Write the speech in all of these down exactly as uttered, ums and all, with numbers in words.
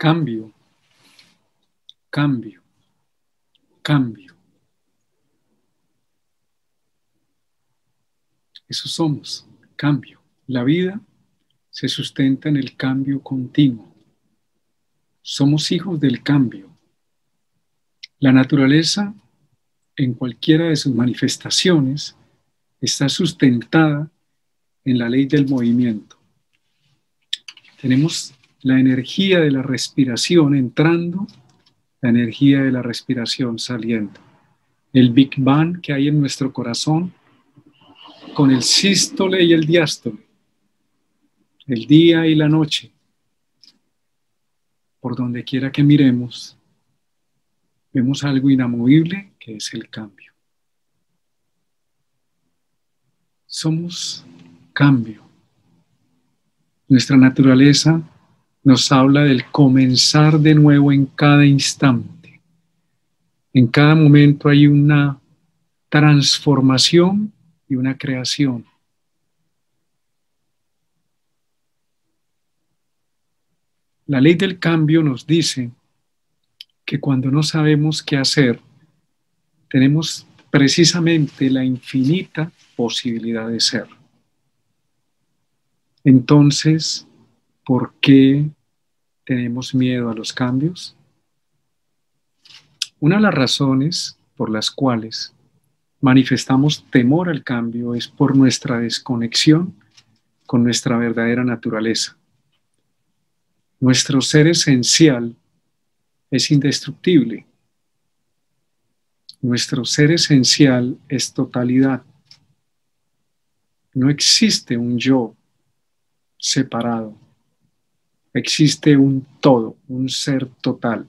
Cambio, cambio, cambio. Eso somos, cambio. La vida se sustenta en el cambio continuo. Somos hijos del cambio. La naturaleza, en cualquiera de sus manifestaciones, está sustentada en la ley del movimiento. Tenemos la energía de la respiración entrando, la energía de la respiración saliendo. El Big Bang que hay en nuestro corazón, con el sístole y el diástole, el día y la noche, por donde quiera que miremos, vemos algo inamovible que es el cambio. Somos cambio. Nuestra naturaleza nos habla del comenzar de nuevo en cada instante. En cada momento hay una transformación y una creación. La ley del cambio nos dice que cuando no sabemos qué hacer, tenemos precisamente la infinita posibilidad de ser. Entonces, ¿por qué tenemos miedo a los cambios? Una de las razones por las cuales manifestamos temor al cambio es por nuestra desconexión con nuestra verdadera naturaleza. Nuestro ser esencial es indestructible. Nuestro ser esencial es totalidad. No existe un yo separado. Existe un todo, un ser total.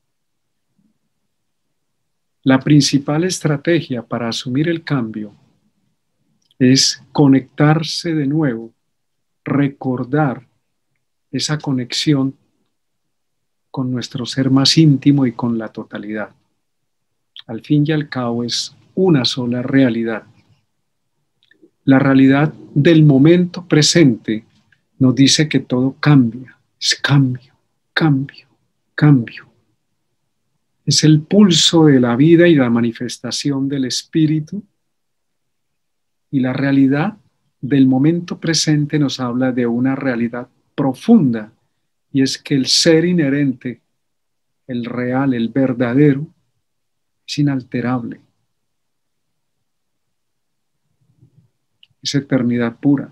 La principal estrategia para asumir el cambio es conectarse de nuevo, recordar esa conexión con nuestro ser más íntimo y con la totalidad. Al fin y al cabo es una sola realidad. La realidad del momento presente nos dice que todo cambia, es cambio, cambio, cambio. Es el pulso de la vida y la manifestación del espíritu. Y la realidad del momento presente nos habla de una realidad profunda, y es que el ser inherente, el real, el verdadero, es inalterable. Es eternidad pura.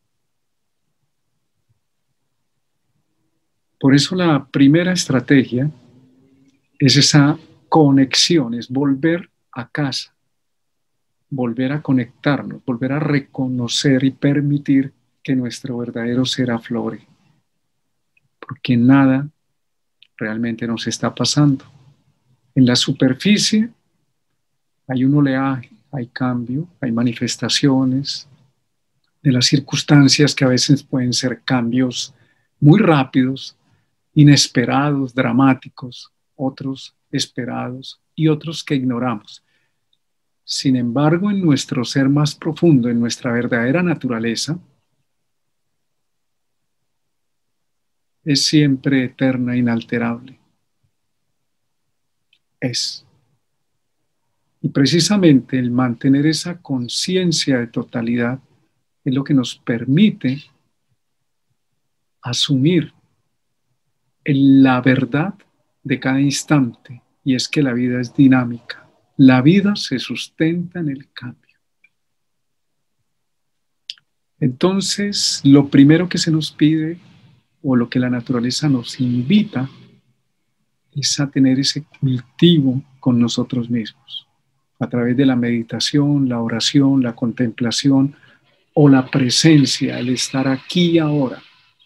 Por eso la primera estrategia es esa conexión, es volver a casa, volver a conectarnos, volver a reconocer y permitir que nuestro verdadero ser aflore, porque nada realmente nos está pasando. En la superficie hay un oleaje, hay cambio, hay manifestaciones de las circunstancias que a veces pueden ser cambios muy rápidos, inesperados, dramáticos, otros esperados y otros que ignoramos. Sin embargo, en nuestro ser más profundo, en nuestra verdadera naturaleza, es siempre eterna, inalterable. Es. Y precisamente el mantener esa conciencia de totalidad es lo que nos permite asumir la verdad de cada instante, y es que la vida es dinámica. La vida se sustenta en el cambio. Entonces, lo primero que se nos pide, o lo que la naturaleza nos invita, es a tener ese cultivo con nosotros mismos, a través de la meditación, la oración, la contemplación o la presencia, el estar aquí y ahora.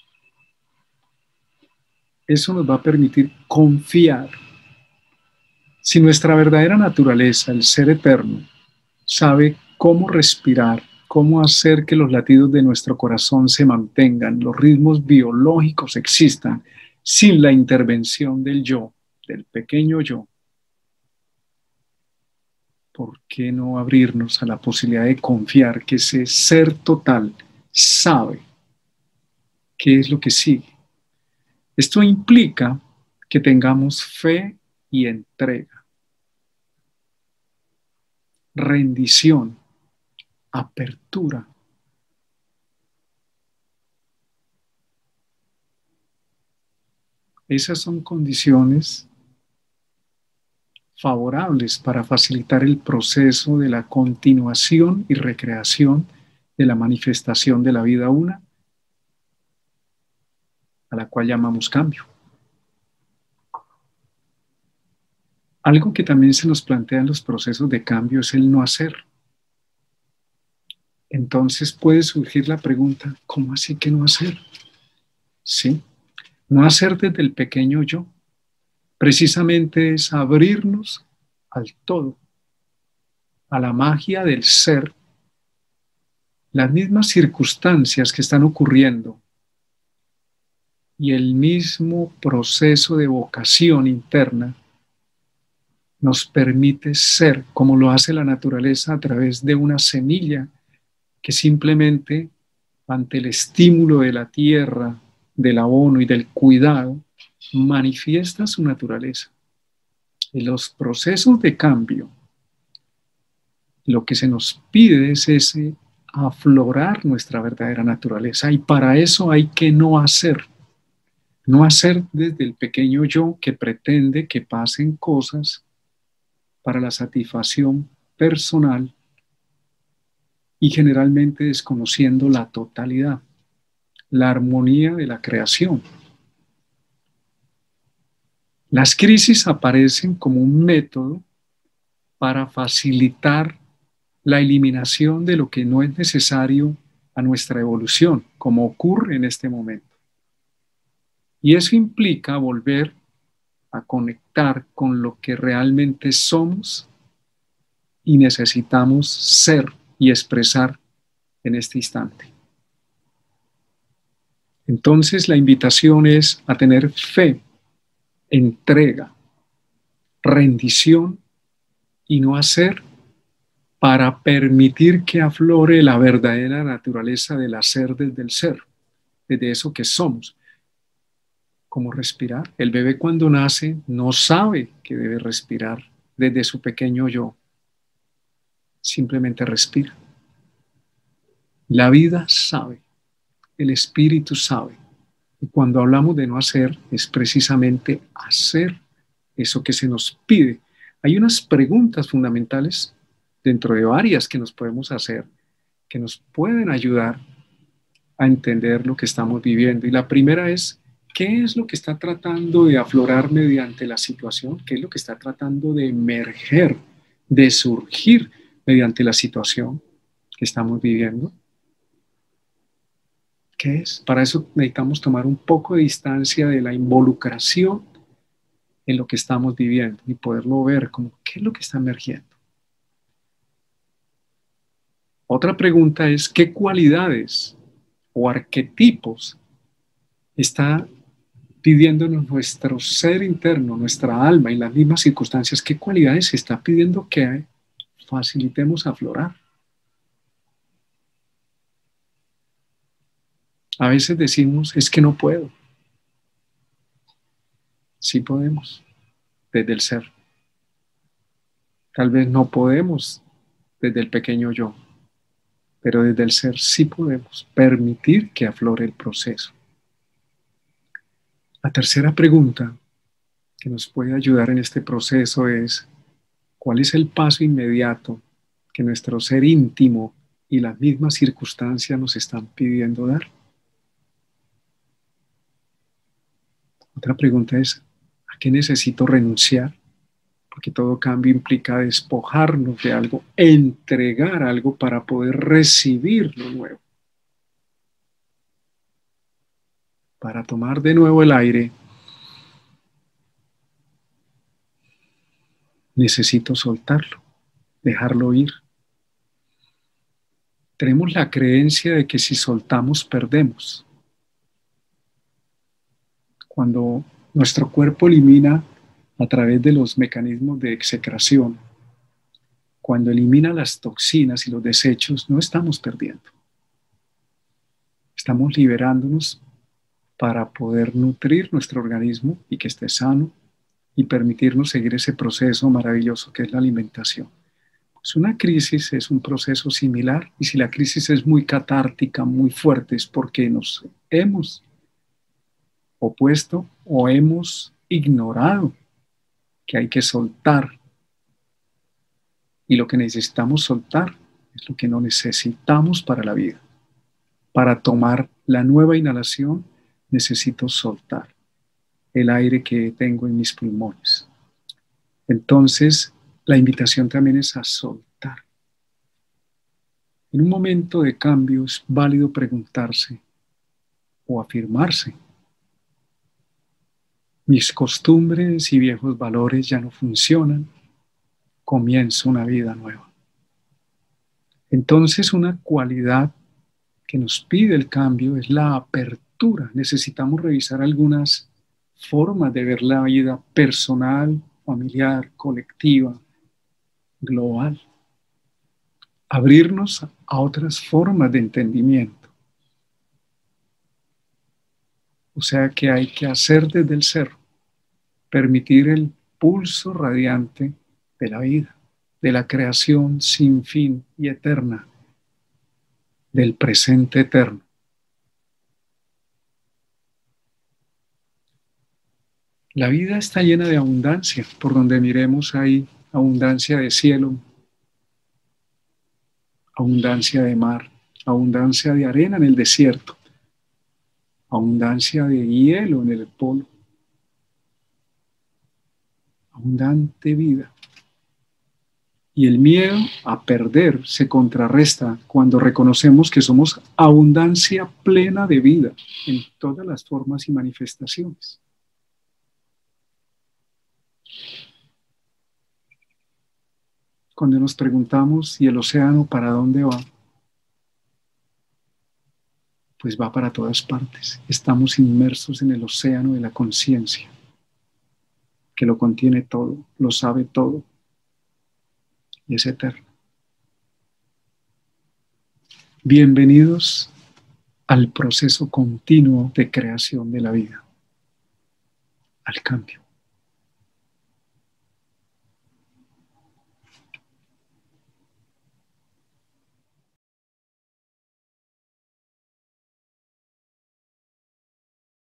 Eso nos va a permitir confiar. Si nuestra verdadera naturaleza, el ser eterno, sabe cómo respirar, cómo hacer que los latidos de nuestro corazón se mantengan, los ritmos biológicos existan, sin la intervención del yo, del pequeño yo, ¿por qué no abrirnos a la posibilidad de confiar que ese ser total sabe qué es lo que sigue? Esto implica que tengamos fe y entrega, rendición, apertura. Esas son condiciones favorables para facilitar el proceso de la continuación y recreación de la manifestación de la vida una, a la cual llamamos cambio. Algo que también se nos plantea en los procesos de cambio es el no hacer. Entonces puede surgir la pregunta, ¿cómo así que no hacer? Sí, no hacer desde el pequeño yo. Precisamente es abrirnos al todo, a la magia del ser. Las mismas circunstancias que están ocurriendo y el mismo proceso de vocación interna nos permite ser como lo hace la naturaleza a través de una semilla que simplemente ante el estímulo de la tierra, del abono y del cuidado, manifiesta su naturaleza. En los procesos de cambio, lo que se nos pide es ese aflorar nuestra verdadera naturaleza, y para eso hay que no hacer. No hacer desde el pequeño yo que pretende que pasen cosas para la satisfacción personal y generalmente desconociendo la totalidad, la armonía de la creación. Las crisis aparecen como un método para facilitar la eliminación de lo que no es necesario a nuestra evolución, como ocurre en este momento. Y eso implica volver a conectar con lo que realmente somos y necesitamos ser y expresar en este instante. Entonces la invitación es a tener fe, entrega, rendición y no hacer, para permitir que aflore la verdadera naturaleza del hacer desde el ser, desde eso que somos. Como respirar. El bebé cuando nace no sabe que debe respirar desde su pequeño yo. Simplemente respira. La vida sabe, el espíritu sabe. Y cuando hablamos de no hacer, es precisamente hacer eso que se nos pide. Hay unas preguntas fundamentales dentro de varias que nos podemos hacer, que nos pueden ayudar a entender lo que estamos viviendo. Y la primera es, ¿qué es lo que está tratando de aflorar mediante la situación? ¿Qué es lo que está tratando de emerger, de surgir mediante la situación que estamos viviendo? ¿Qué es? Para eso necesitamos tomar un poco de distancia de la involucración en lo que estamos viviendo y poderlo ver como qué es lo que está emergiendo. Otra pregunta es, ¿qué cualidades o arquetipos está pidiéndonos nuestro ser interno, nuestra alma, en las mismas circunstancias? ¿Qué cualidades se está pidiendo que facilitemos aflorar? A veces decimos, es que no puedo. Sí podemos, desde el ser. Tal vez no podemos desde el pequeño yo, pero desde el ser sí podemos permitir que aflore el proceso. La tercera pregunta que nos puede ayudar en este proceso es, ¿cuál es el paso inmediato que nuestro ser íntimo y las mismas circunstancias nos están pidiendo dar? Otra pregunta es, ¿a qué necesito renunciar? Porque todo cambio implica despojarnos de algo, entregar algo para poder recibir lo nuevo. Para tomar de nuevo el aire, necesito soltarlo, dejarlo ir. Tenemos la creencia de que si soltamos, perdemos. Cuando nuestro cuerpo elimina a través de los mecanismos de execración, cuando elimina las toxinas y los desechos, no estamos perdiendo. Estamos liberándonos para poder nutrir nuestro organismo y que esté sano y permitirnos seguir ese proceso maravilloso que es la alimentación. Pues una crisis es un proceso similar y si la crisis es muy catártica, muy fuerte, es porque nos hemos opuesto o hemos ignorado que hay que soltar. Y lo que necesitamos soltar es lo que no necesitamos para la vida. Para tomar la nueva inhalación necesito soltar el aire que tengo en mis pulmones. Entonces, la invitación también es a soltar. En un momento de cambio es válido preguntarse o afirmarse: mis costumbres y viejos valores ya no funcionan, comienzo una vida nueva. Entonces, una cualidad que nos pide el cambio es la apertura. Necesitamos revisar algunas formas de ver la vida personal, familiar, colectiva, global. Abrirnos a otras formas de entendimiento. O sea que hay que hacer desde el ser, permitir el pulso radiante de la vida, de la creación sin fin y eterna, del presente eterno. La vida está llena de abundancia. Por donde miremos hay abundancia de cielo, abundancia de mar, abundancia de arena en el desierto, abundancia de hielo en el polo, abundante vida. Y el miedo a perder se contrarresta cuando reconocemos que somos abundancia plena de vida en todas las formas y manifestaciones. Cuando nos preguntamos, ¿y el océano para dónde va? Pues va para todas partes. Estamos inmersos en el océano de la conciencia, que lo contiene todo, lo sabe todo y es eterno. Bienvenidos al proceso continuo de creación de la vida, al cambio.